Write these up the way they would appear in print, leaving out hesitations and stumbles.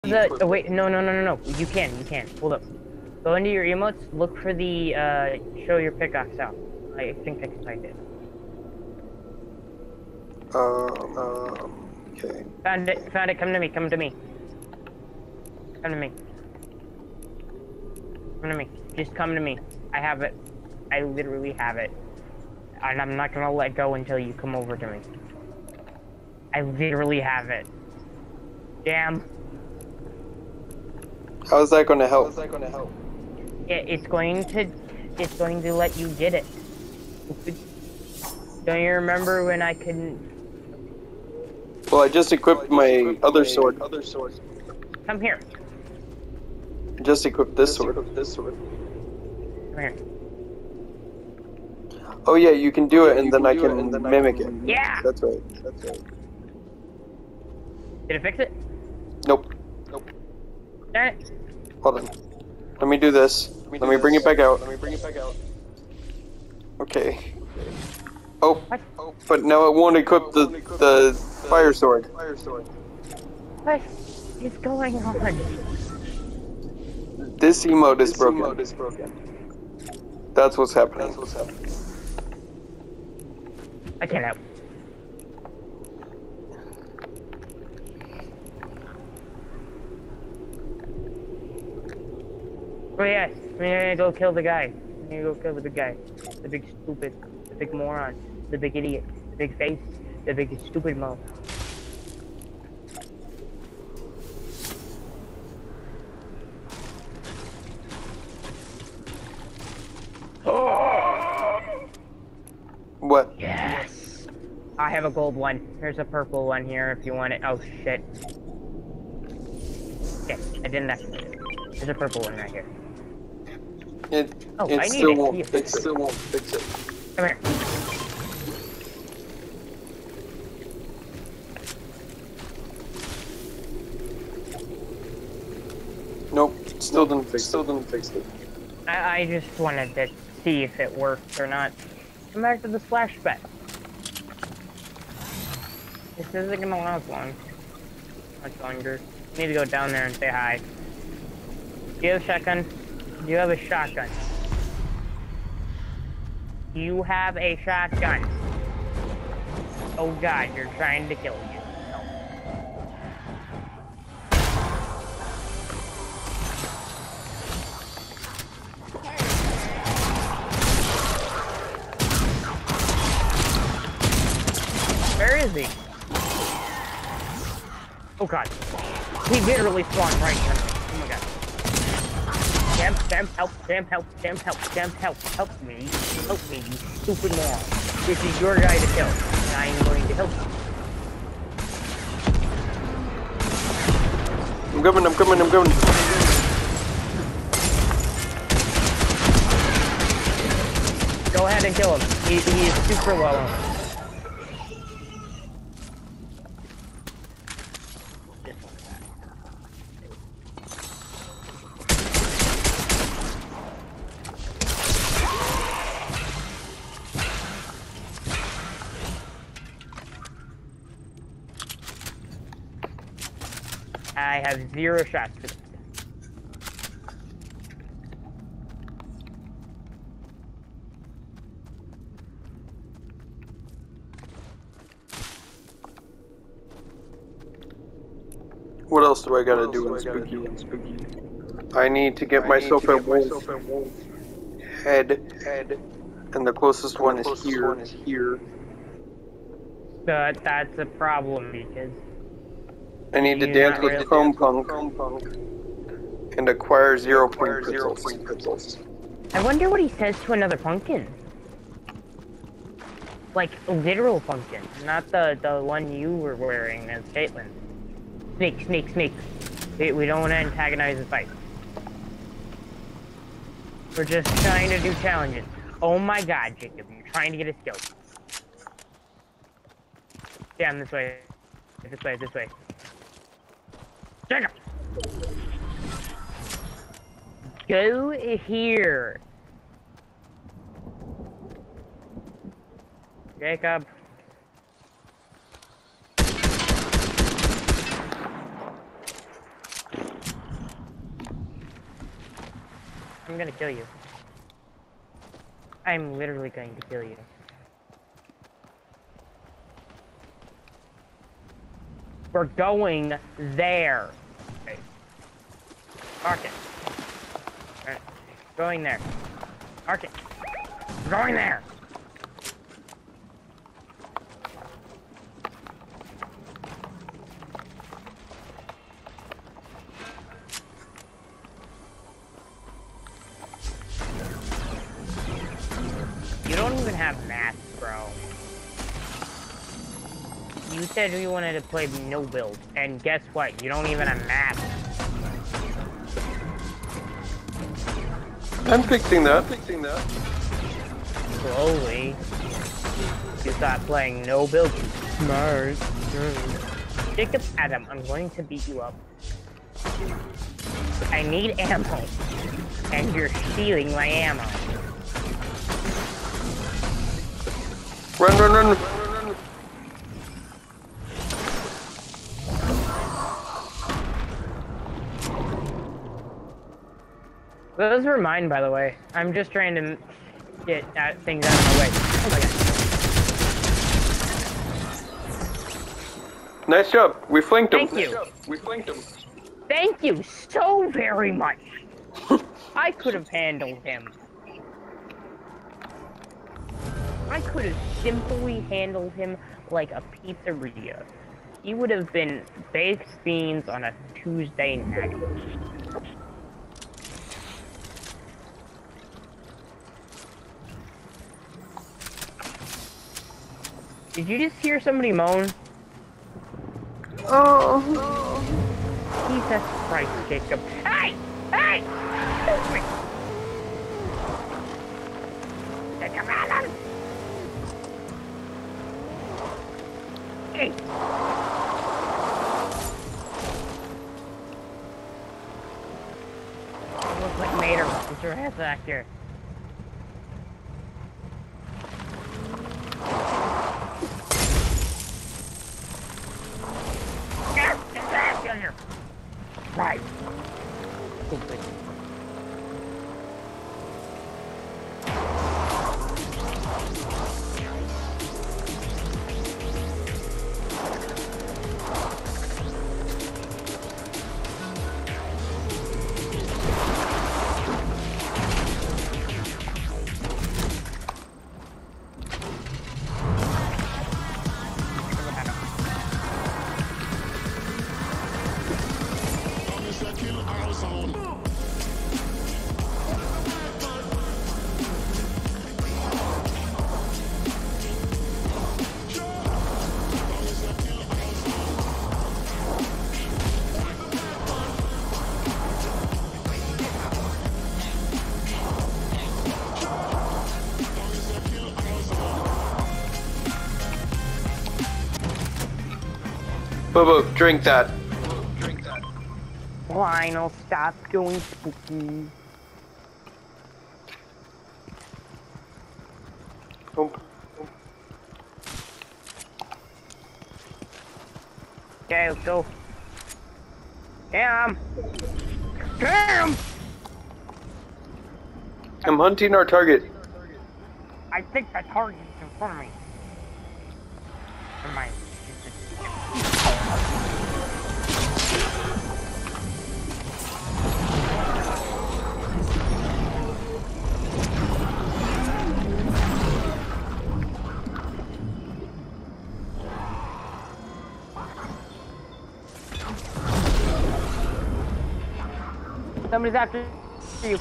Oh wait, no. You can. Hold up. Go into your emotes, look for the, show your pickaxe out. I think I can find it. Okay. Found it, come to me. Come to me. Just come to me. I have it. I literally have it. And I'm not gonna let go until you come over to me. I literally have it. Damn. How is that going to help? It's going to let you get it. Don't you remember when I couldn't? Well, I just equipped my other sword. Come here. I just equipped this sword. Come here. Oh yeah, you can do it, and then I can mimic it. Yeah! That's right. Did it fix it? Nope. Darn it. Hold on. Let me do this. Let me bring it back out. Okay. Oh. What? But now it won't equip the fire sword. What is going on? This emote is broken. That's what's happening. I can't help. Oh yes, we need to go kill the guy. We need to go kill the big guy. The big stupid, the big moron, the big idiot, the big face, the big stupid mouth. What? Yes! I have a gold one. Here's a purple one here if you want it. Oh shit. Okay, I didn't activate it. There's a purple one right here. It I need still it. won't fix it. Come here. Nope. Still didn't fix it. I just wanted to see if it worked or not. Come back to the splash pad. This isn't gonna last much longer. You need to go down there and say hi. Do you have a shotgun? Do you have a shotgun? You have a shotgun. Oh god, you're trying to kill you. Where is he? Oh god. He literally spawned right in front of me. Oh my god. Damn, help me, you stupid moron. This is your guy to kill, and I am going to help you. I'm coming. Go ahead and kill him. He is super low. I have 0 shots for this. What else do I gotta do in Spooky? I need to get myself a wolf head, and the closest one is here. But that's a problem because I need to dance with Chrome Punk and acquire 0-point crystals. I wonder what he says to another pumpkin. Like, literal pumpkin, not the one you were wearing as Caitlyn. Snake. We don't want to antagonize the fight. We're just trying to do challenges. Oh my god, Jacob, you're trying to get a skill. Damn, this way. This way. Jacob! Go here. Jacob. I'm gonna kill you. I'm literally going to kill you. We're going there. Okay. Mark it. Alright. Going there. Mark it. We're going there. You don't even have math, bro. You said you wanted to play no build, and guess what? You don't even have math. I'm fixing that. Slowly. You stop playing no build. Smart. Jacob Adam, I'm going to beat you up. I need ammo, and you're stealing my ammo. Run. Those were mine, by the way. I'm just trying to get things out of my way. Oh my god. Nice job. We flanked him. Thank you. Thank you so very much. I could have handled him. I could have simply handled him like a pizzeria. He would have been baked beans on a Tuesday night. Did you just hear somebody moan? Oh. Jesus Christ, Jacob. Hey! Hey! Excuse me! Get your man! Hey! Looks like Mater. Get your ass back here. Right. Stupid. Bobo, drink that. Lionel, stop going spooky. Oh. Okay, let's go. Damn! Damn! I'm hunting our target. I think the target is in front of me. Never mind. Somebody's after you.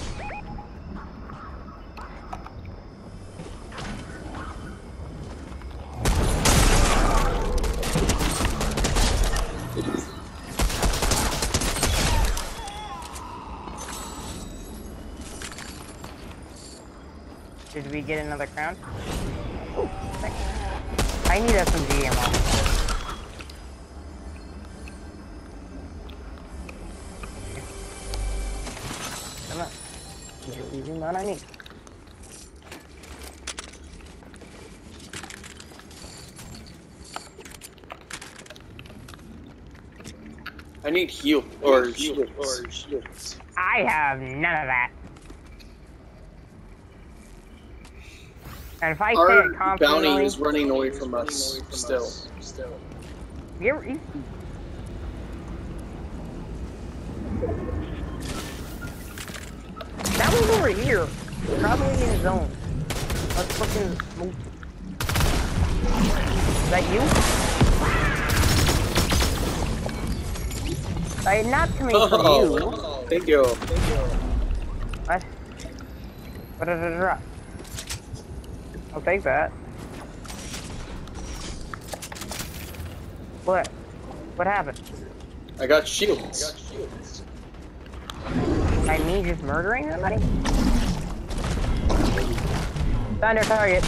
Did we get another crown? Ooh, thanks. I need SMG ammo. Come on. You're using what I need. I need heal or shields. I have none of that. And if I say Our it confidently, bounty is running away from us still. you're. That was over here. Probably in his zone. Let's fucking move. Is that you? I'm not coming from you. Thank you. What? What did I drop? I'll take that. What? What happened? I got shields. By me just murdering somebody? Thunder target.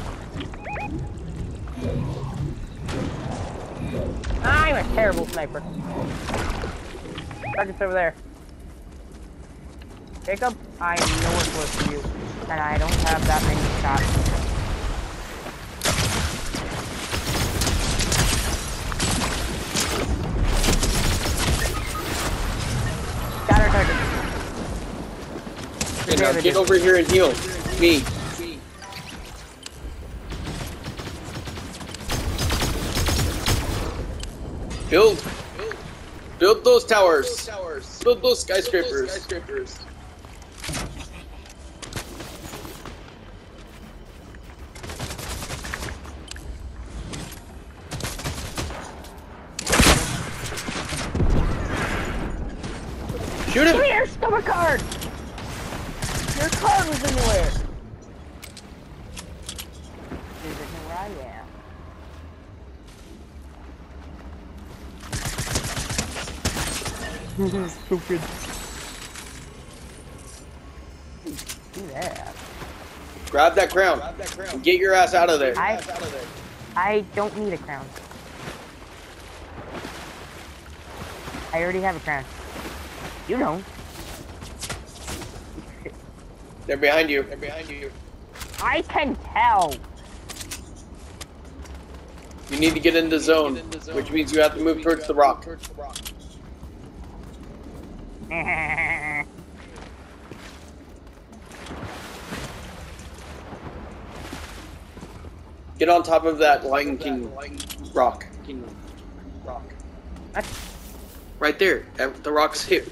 I'm a terrible sniper. Target's over there. Jacob, I am nowhere close to you, and I don't have that many shots. Got our target. Okay, now get over here and heal. Me. Build those towers. Build those skyscrapers. Shoot him! Come here, stomach card! Your card was in the way. Dude, there's no where I am. Stupid. Do that. Grab that crown. And get your ass out of there. I don't need a crown. I already have a crown. You know. They're behind you. I can tell. You need to get into zone, which means you have to move towards the rock. Get on top of that Lion King rock. What? Right there, at the rock's hip.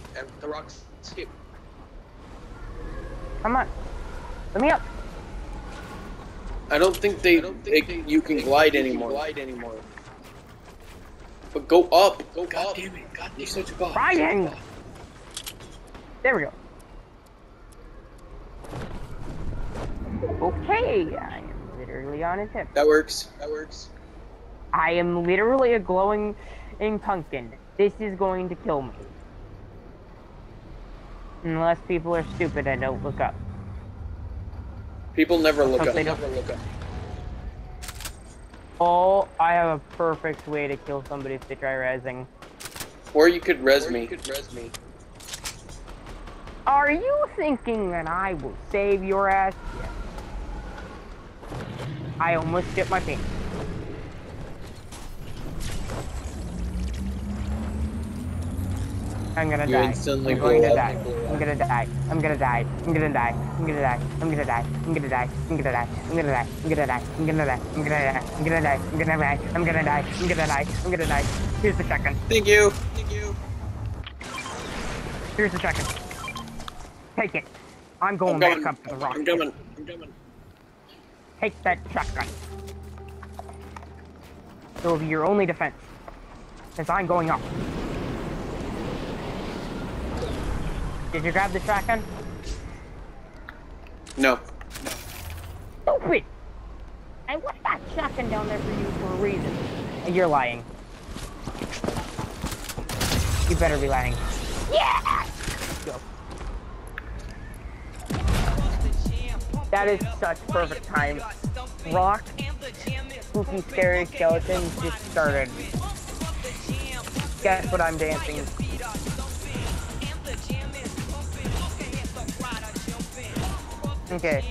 Come on. Let me up. I don't think you can glide anymore. But go up. God damn it. God, you're such a bot. Ryan! There we go. Okay, I am literally on his hip. That works. I am literally a glowing pumpkin. This is going to kill me. Unless people are stupid and don't look up. People never look up. Oh, I have a perfect way to kill somebody if they try rezzing. Or you could res me. Are you thinking that I will save your ass? Yes. I almost hit my pants. I'm gonna die. Instantly I'm going to blow die. up. I'm gonna die. I'm gonna die. I'm gonna die. I'm gonna die. I'm gonna die. I'm gonna die. I'm gonna die. I'm gonna die. I'm gonna die. I'm gonna die. I'm gonna die. I'm gonna die. I'm gonna die. I'm gonna die. I'm gonna die. I'm gonna die. Here's the shotgun. Thank you. Here's the shotgun. Take it. I'm going back up to the rock. I'm coming. Take that shotgun. It will be your only defense. Since I'm going up. Did you grab the shotgun? No. Stupid! I left that shotgun down there for you for a reason. And you're lying. You better be lying. Yeah! Let's go. That is such perfect time. Rock, spooky, scary skeletons just started. Guess what I'm dancing? Okay.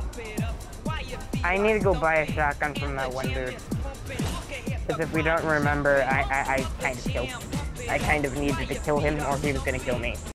I need to go buy a shotgun from that one dude. Because if we don't remember, I kind of needed to kill him or he was gonna kill me.